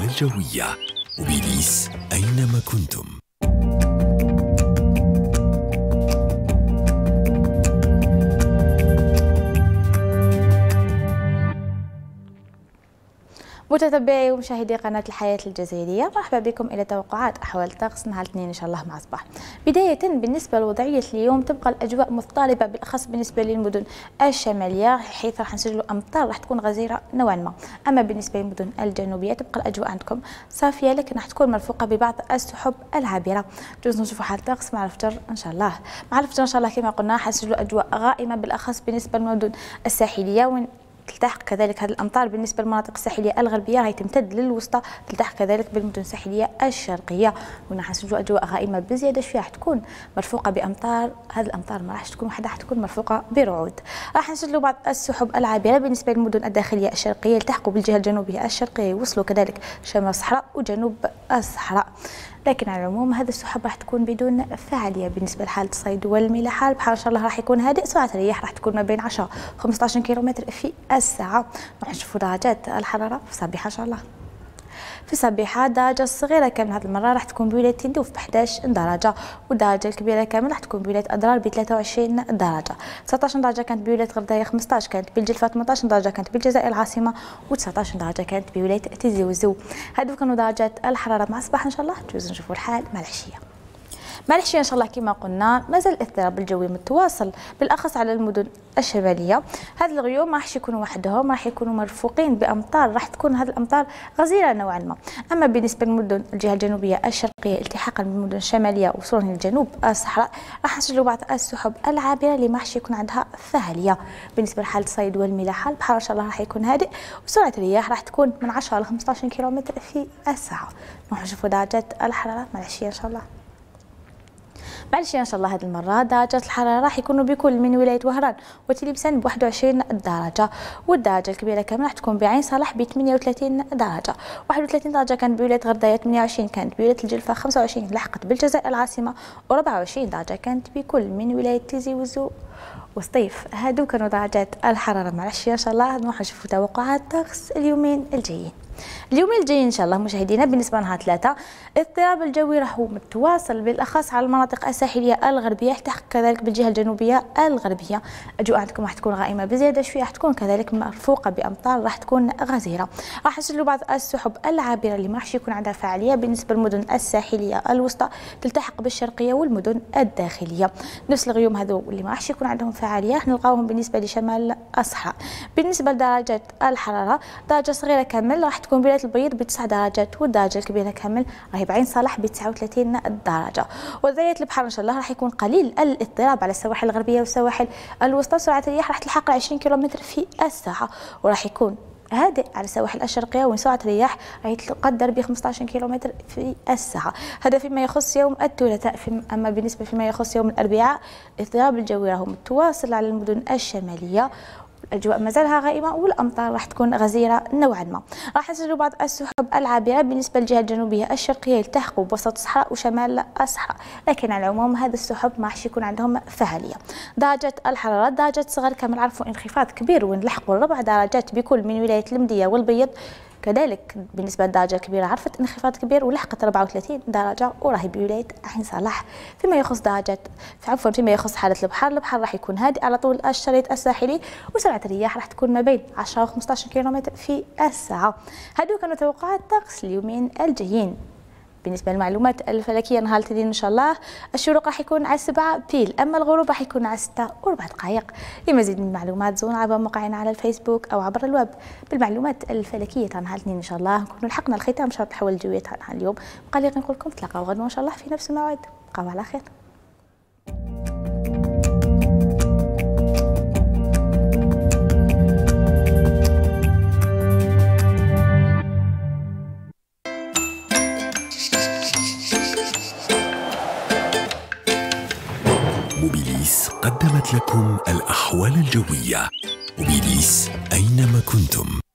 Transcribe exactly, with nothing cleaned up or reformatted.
الجوية. موبيليس أينما كنتم. متتبعي ومشاهدي قناة الحياة الجزائرية، مرحبا بكم إلى توقعات أحوال الطقس نهار الاثنين إن شاء الله مع صباح. بداية بالنسبة لوضعية اليوم تبقى الأجواء مضطربة بالأخص بالنسبة للمدن الشمالية، حيث راح نسجلوا أمطار راح تكون غزيرة نوعا ما. أما بالنسبة للمدن الجنوبية تبقى الأجواء عندكم صافية، لكن راح تكون مرفوقة ببعض السحب العابرة. جوز نشوفوا حال الطقس مع الفجر إن شاء الله. مع الفجر إن شاء الله كما قلنا حنسجلوا أجواء غائمة بالأخص بالنسبة للمدن الساحلية، وين تلتحق كذلك هذه الامطار بالنسبه للمناطق الساحليه الغربيه، راهي تمتد للوسطى، تلتحق كذلك بالمدن الساحليه الشرقيه. وهنا حنسجلوا اجواء غائمه بزياده شويه، راح تكون مرفوقه بامطار. هذه الامطار ما راحش تكون وحدها، راح تكون مرفوقه برعود. راح نسجلوا بعض السحب العابره بالنسبه للمدن الداخليه الشرقيه، يلتحقوا بالجهه الجنوبيه الشرقيه، يوصلوا كذلك شمال الصحراء وجنوب الصحراء. لكن على العموم هذه السحب راح تكون بدون فاعليه. بالنسبه لحاله الصيد والملاحه، البحر ان شاء الله راح يكون هادئ، سرعه الرياح راح تكون ما بين عشرة وخمسة عشر كيلومتر في الساعه. راح نشوفوا درجات الحراره في صبيحه ان شاء الله. في صبيحة الدرجة الصغيرة كامل هذه المرة راح تكون بولاية تندوف ب إحدى عشر درجة، والدرجة الكبيرة كامل راح تكون بولاية أضرار ب ثلاثة وعشرين درجة. تسعة عشر درجة كانت بولاية غرداية، خمسة عشر كانت بالجلفة، ثمانية عشر درجة كانت بالجزائر العاصمة، و19 درجة كانت بولاية تيزي وزو. هذو كانوا درجات الحرارة مع الصباح إن شاء الله. جوز نشوفوا الحال مع العشية. مع العشية إن شاء الله كما قلنا مازال الاضطراب الجوي متواصل بالأخص على المدن الشمالية. هذه الغيوم ما راحش يكونوا وحدهم، راح يكونوا مرفوقين بأمطار، راح تكون هذه الأمطار غزيرة نوعا ما. أما بالنسبة للمدن الجهة الجنوبية الشرقية التحاقا بالمدن الشمالية وصولا للجنوب الصحراء، راح نسجلوا بعض السحب العابرة اللي ما راحش يكون عندها فاعلية. بالنسبة لحالة الصيد والملاحة، البحر إن شاء الله راح يكون هادئ، وسرعة الرياح راح تكون من عشرة ل خمسة عشر كيلومتر في الساعة. راح نشوفوا درجات الحرارة مع العشية إن شاء الله. مع العشية إن شاء الله هذه المرة درجات الحرارة راح يكونوا بكل من ولاية وهران وتلمسان ب واحد وعشرين درجة، والدرجة الكبيرة كمان راح تكون بعين صالح ب ثمانية وثلاثين درجة. واحد وثلاثين درجة كانت بولاية غرداية، ثمانية وعشرين كانت بولاية الجلفة، خمسة وعشرين لحقت بالجزائر العاصمة، و24 درجة كانت بكل من ولاية تيزي وزو وسطيف. هادو كانوا درجات الحرارة مع العشية إن شاء الله. نروح نشوفوا توقعات الطقس اليومين الجايين. اليومين الجايين ان شاء الله مشاهدينا بالنسبه لنهار ثلاثة، الاضطراب الجوي راح هو متواصل بالاخص على المناطق الساحليه الغربيه، يلتحق كذلك بالجهه الجنوبيه الغربيه. الاجواء عندكم راح تكون غائمه بزياده شويه، راح تكون كذلك مرفوقه بامطار راح تكون غزيره. راح نسجلوا بعض السحب العابره اللي ما راحش يكون عندها فعاليه بالنسبه للمدن الساحليه الوسطى، تلتحق بالشرقيه والمدن الداخليه. نفس الغيوم هذو اللي ما راحش يكون عندهم فعاليه راح نلقاوهم بالنسبه لشمال الصحراء. بالنسبه لدرجات الحراره، درجه صغيره كامل راح تكون بولاية البيض بتسع درجات، والدرجة الكبيرة كامل راهي بعين صالح ب تسعة وثلاثين درجة. وضعية البحر إن شاء الله راح يكون قليل الاضطراب على السواحل الغربية والسواحل الوسطى، سرعة الرياح راح تلحق عشرين كيلومتر في الساعة، وراح يكون هادئ على السواحل الشرقيه، وين سرعه الرياح راهي تقدر ب خمسة عشر كيلومتر في الساعه. هذا فيما يخص يوم الثلاثاء. اما بالنسبه فيما يخص يوم الاربعاء، الاضطراب الجوي راهو متواصل على المدن الشماليه، الاجواء مازالها غائمه، والامطار راح تكون غزيره نوعا ما. راح نسجلوا بعض السحب العابره بالنسبه للجهه الجنوبيه الشرقيه، يلتحقوا بوسط الصحراء وشمال الصحراء، لكن على العموم هذا السحب ما راح يكون عندهم فعاليه. درجه الحراره درجه صغر كما نعرفوا انخفاض كبير، ونلحقوا ربع درجات بكل من ولايه المديه والبيض. كذلك بالنسبه للدرجه الكبيره عرفت انخفاض كبير ولحقت أربعة وثلاثين درجه، وراهي بولايه عين صالح. فيما يخص درجات عفوا فيما يخص حاله البحر، البحر راح يكون هادئ على طول الشريط الساحلي، وسرعه الرياح راح تكون ما بين عشرة و خمسة عشر كيلومتر في الساعه. هذو كانوا توقعات الطقس اليومين الجايين. بالنسبه للمعلومات الفلكيه نهار الاثنين ان شاء الله، الشروق راح يكون على سبعة بيل، اما الغروب راح يكون على ستة وربع دقائق. لمزيد من المعلومات زورونا عبر موقعنا على الفيسبوك او عبر الويب بالمعلومات الفلكيه تاع نهار الاثنين ان شاء الله. نكونوا لحقنا الختام شرط الحوال الجويه تاع اليوم. بقى لي نقول لكم تلاقاو غدوه ان شاء الله في نفس الموعد. بقاو على خير. موبيليس قدمت لكم الأحوال الجوية. موبيليس أينما كنتم.